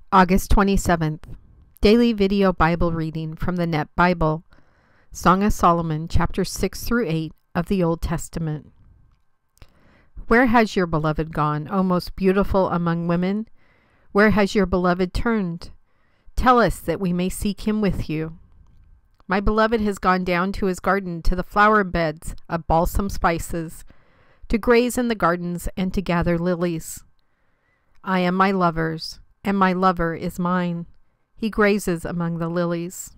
August 27th. Daily Video Bible Reading from the Net Bible. Song of Solomon, chapters 6 through 8 of the Old Testament. Where has your beloved gone, O most beautiful among women? Where has your beloved turned? Tell us that we may seek him with you. My beloved has gone down to his garden, to the flower beds of balsam spices, to graze in the gardens and to gather lilies. I am my lover's, and my lover is mine. He grazes among the lilies.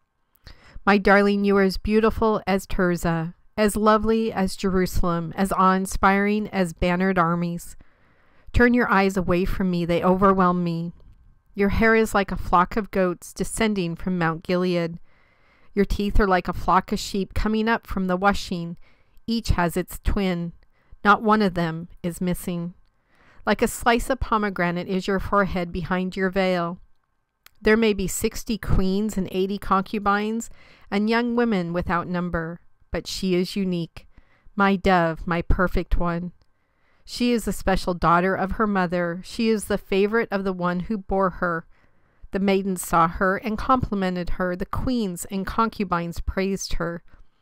My darling, you are as beautiful as Tirzah, as lovely as Jerusalem, as awe-inspiring as bannered armies. Turn your eyes away from me, they overwhelm me. Your hair is like a flock of goats descending from Mount Gilead. Your teeth are like a flock of sheep coming up from the washing. Each has its twin. Not one of them is missing. Like a slice of pomegranate is your forehead behind your veil. There may be 60 queens and 80 concubines, and young women without number, but she is unique, my dove, my perfect one. She is the special daughter of her mother. She is the favorite of the one who bore her. The maidens saw her and complimented her. The queens and concubines praised her.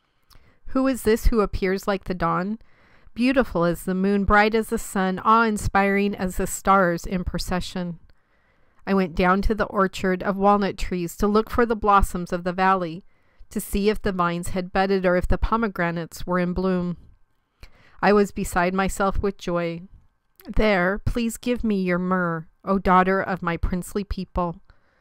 Who is this who appears like the dawn? Beautiful as the moon, bright as the sun, awe-inspiring as the stars in procession. I went down to the orchard of walnut trees to look for the blossoms of the valley, to see if the vines had budded or if the pomegranates were in bloom. I was beside myself with joy. There, please give me your myrrh, O daughter of my princely people.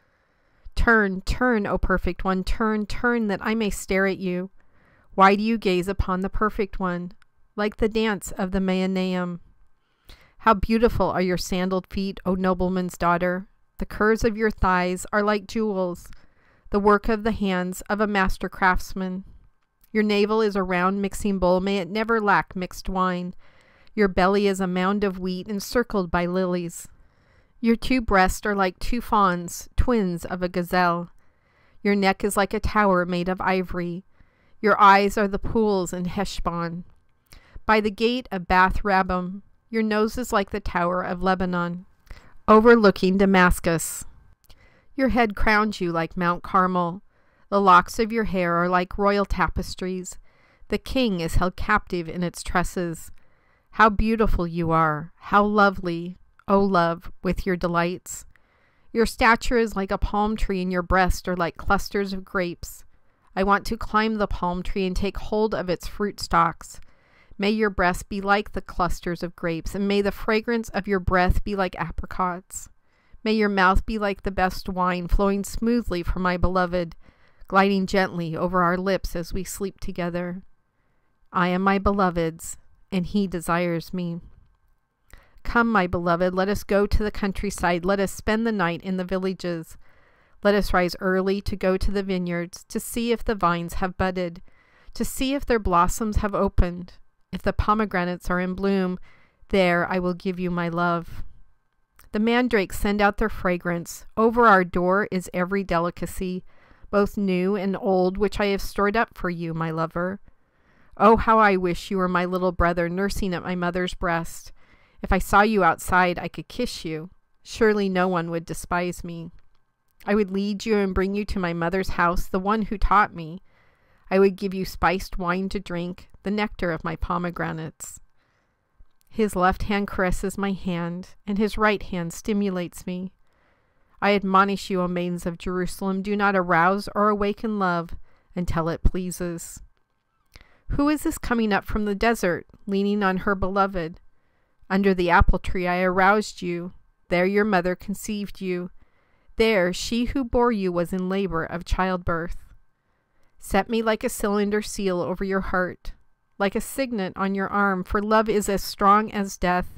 Turn, turn, O perfect one, turn, turn, that I may stare at you. Why do you gaze upon the perfect one? Like the dance of the Mahanaim. How beautiful are your sandaled feet, O nobleman's daughter. The curves of your thighs are like jewels, the work of the hands of a master craftsman. Your navel is a round mixing bowl, may it never lack mixed wine. Your belly is a mound of wheat encircled by lilies. Your two breasts are like two fawns, twins of a gazelle. Your neck is like a tower made of ivory. Your eyes are the pools in Heshbon. By the gate of Bath Rabbim, your nose is like the tower of Lebanon, overlooking Damascus. Your head crowns you like Mount Carmel. The locks of your hair are like royal tapestries. The king is held captive in its tresses. How beautiful you are, how lovely, O love, with your delights. Your stature is like a palm tree, and your breasts are like clusters of grapes. I want to climb the palm tree and take hold of its fruit stalks. May your breasts be like the clusters of grapes, and may the fragrance of your breath be like apricots. May your mouth be like the best wine, flowing smoothly for my beloved, gliding gently over our lips as we sleep together. I am my beloved's, and he desires me. Come, my beloved, let us go to the countryside. Let us spend the night in the villages. Let us rise early to go to the vineyards, to see if the vines have budded, to see if their blossoms have opened. If the pomegranates are in bloom, there I will give you my love. The mandrakes send out their fragrance. Over our door is every delicacy, both new and old, which I have stored up for you, my lover. Oh, how I wish you were my little brother, nursing at my mother's breast. If I saw you outside, I could kiss you. Surely no one would despise me. I would lead you and bring you to my mother's house, the one who taught me. I would give you spiced wine to drink, the nectar of my pomegranates. His left hand caresses my hand, and his right hand stimulates me. I admonish you, O maidens of Jerusalem, do not arouse or awaken love until it pleases. Who is this coming up from the desert, leaning on her beloved? Under the apple tree I aroused you. There your mother conceived you. There she who bore you was in labor of childbirth. Set me like a cylinder seal over your heart, like a signet on your arm, for love is as strong as death.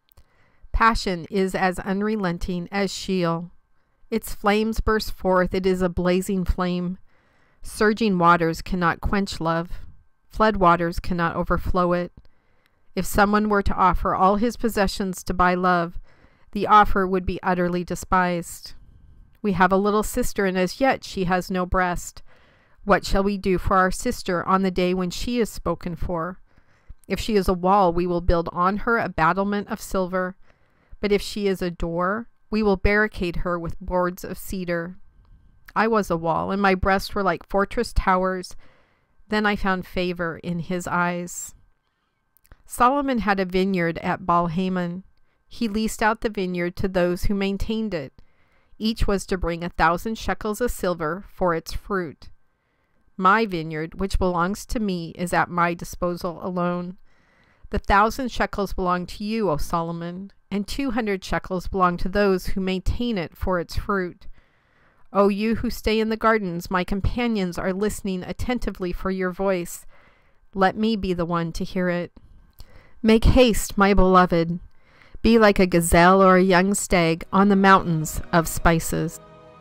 Passion is as unrelenting as Sheol. Its flames burst forth, it is a blazing flame. Surging waters cannot quench love. Flood waters cannot overflow it. If someone were to offer all his possessions to buy love, the offer would be utterly despised. We have a little sister, and as yet she has no breast. What shall we do for our sister on the day when she is spoken for? If she is a wall, we will build on her a battlement of silver. But if she is a door, We will barricade her with boards of cedar. I was a wall, and my breasts were like fortress towers. Then I found favor in his eyes. Solomon had a vineyard at Baal-Hamon. He leased out the vineyard to those who maintained it. Each was to bring 1,000 shekels of silver for its fruit. My vineyard, which belongs to me, is at my disposal alone. The 1,000 shekels belong to you, O Solomon, and 200 shekels belong to those who maintain it for its fruit. O you who stay in the gardens, my companions are listening attentively for your voice. Let me be the one to hear it. Make haste, my beloved. Be like a gazelle or a young stag on the mountains of spices.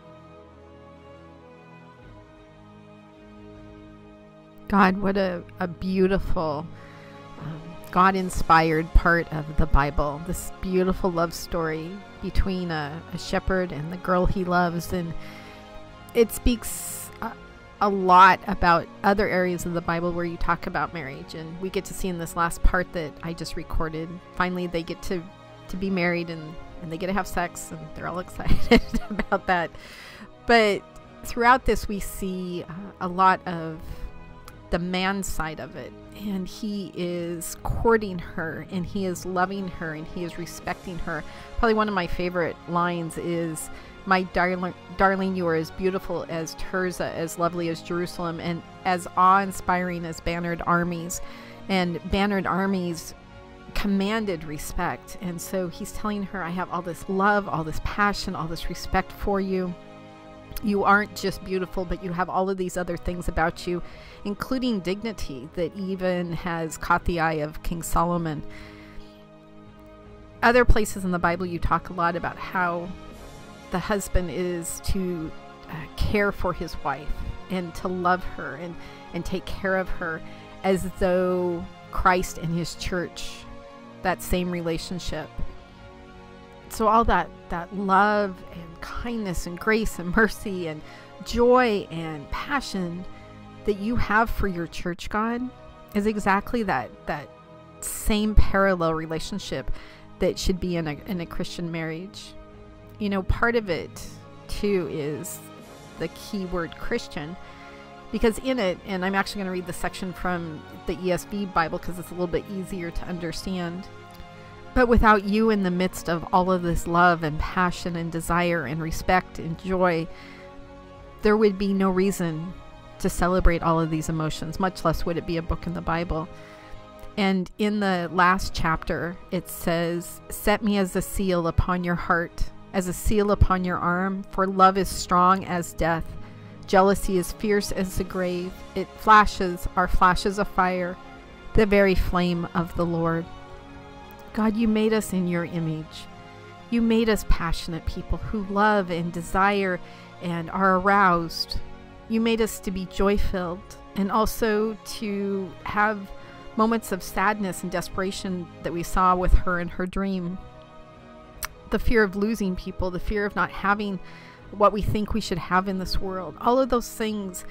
God, what a beautiful, God-inspired part of the Bible. This beautiful love story between a shepherd and the girl he loves. And it speaks a lot about other areas of the Bible where you talk about marriage. And we get to see in this last part that I just recorded, finally they get to be married and they get to have sex, and they're all excited about that. But throughout this we see a lot of the man side of it, and he is courting her, and he is loving her, and he is respecting her. Probably one of my favorite lines is, my darling, you are as beautiful as Tirzah, as lovely as Jerusalem, and as awe-inspiring as bannered armies. And bannered armies commanded respect. And so he's telling her, I have all this love, all this passion, all this respect for you. You aren't just beautiful, but you have all of these other things about you, including dignity that even has caught the eye of King Solomon. Other places in the Bible you talk a lot about how the husband is to care for his wife and to love her and take care of her, as though Christ and his church, that same relationship. So all that love and kindness and grace and mercy and joy and passion that you have for your church, God, is exactly that same parallel relationship that should be in a Christian marriage. You know, part of it too is the key word Christian, because in it, and I'm actually going to read the section from the ESV Bible because it's a little bit easier to understand. But without you in the midst of all of this love and passion and desire and respect and joy, there would be no reason to celebrate all of these emotions, much less would it be a book in the Bible. And in the last chapter, it says, set me as a seal upon your heart, as a seal upon your arm, for love is strong as death. Jealousy is fierce as the grave. It are flashes of fire, the very flame of the Lord. God, you made us in your image. You made us passionate people who love and desire and are aroused. You made us to be joy-filled and also to have moments of sadness and desperation that we saw with her in her dream. The fear of losing people, the fear of not having what we think we should have in this world. All of those things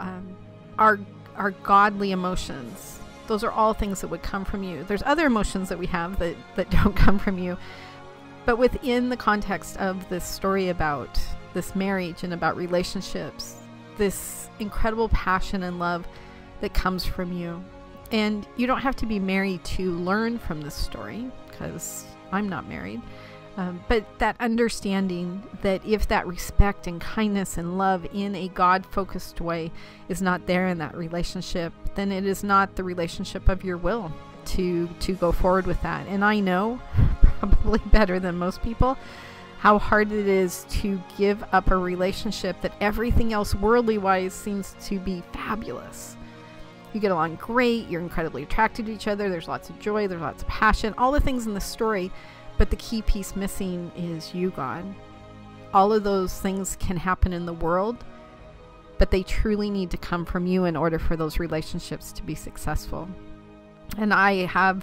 are godly emotions. Those are all things that would come from you. There's other emotions that we have that don't come from you. But within the context of this story about this marriage and about relationships, this incredible passion and love that comes from you. And you don't have to be married to learn from this story, because I'm not married. But that understanding that if that respect and kindness and love in a God-focused way is not there in that relationship, then it is not the relationship of your will to go forward with that. And I know, probably better than most people, how hard it is to give up a relationship that everything else worldly-wise seems to be fabulous. You get along great, you're incredibly attracted to each other, there's lots of joy, there's lots of passion, all the things in the story. But the key piece missing is you, God. All of those things can happen in the world, but they truly need to come from you in order for those relationships to be successful. And I have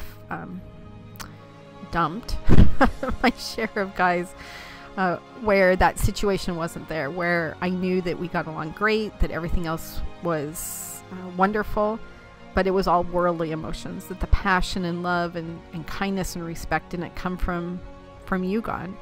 dumped my share of guys where that situation wasn't there, where I knew that we got along great, that everything else was wonderful, but it was all worldly emotions, that the passion and love and kindness and respect didn't come from you, God.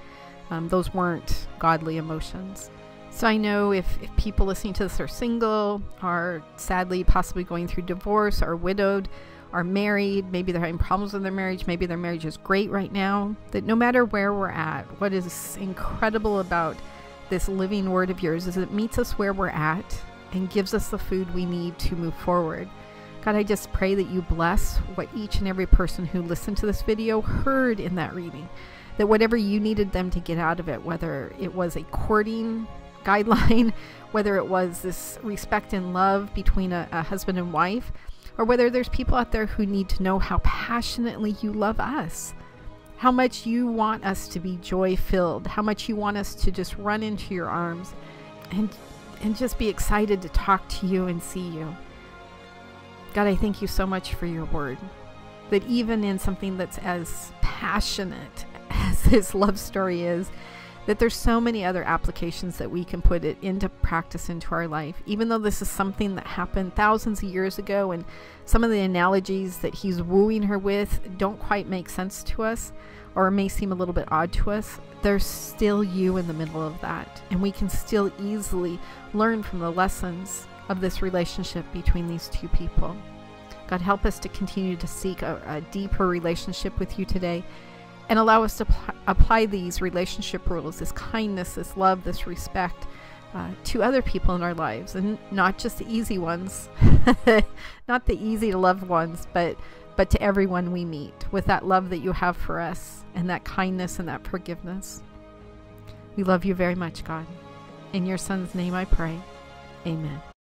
Those weren't godly emotions. So I know if people listening to this are single, are sadly possibly going through divorce, are widowed, are married, maybe they're having problems with their marriage, maybe their marriage is great right now, that no matter where we're at, what is incredible about this living word of yours is it meets us where we're at and gives us the food we need to move forward. God, I just pray that you bless what each and every person who listened to this video heard in that reading, that whatever you needed them to get out of it, whether it was a courting guideline, whether it was this respect and love between a husband and wife, or whether there's people out there who need to know how passionately you love us, how much you want us to be joy-filled, how much you want us to just run into your arms and just be excited to talk to you and see you. God, I thank you so much for your word, that even in something that's as passionate as this love story is, that there's so many other applications that we can put it into practice into our life. Even though this is something that happened thousands of years ago, and some of the analogies that he's wooing her with don't quite make sense to us, or may seem a little bit odd to us, there's still you in the middle of that. And we can still easily learn from the lessons of this relationship between these two people. God, help us to continue to seek a deeper relationship with you today, and allow us to apply these relationship rules, this kindness, this love, this respect, to other people in our lives, and not just the easy ones, not the easy to love ones, but to everyone we meet, with that love that you have for us, and that kindness and that forgiveness. We love you very much, God. In your Son's name I pray. Amen.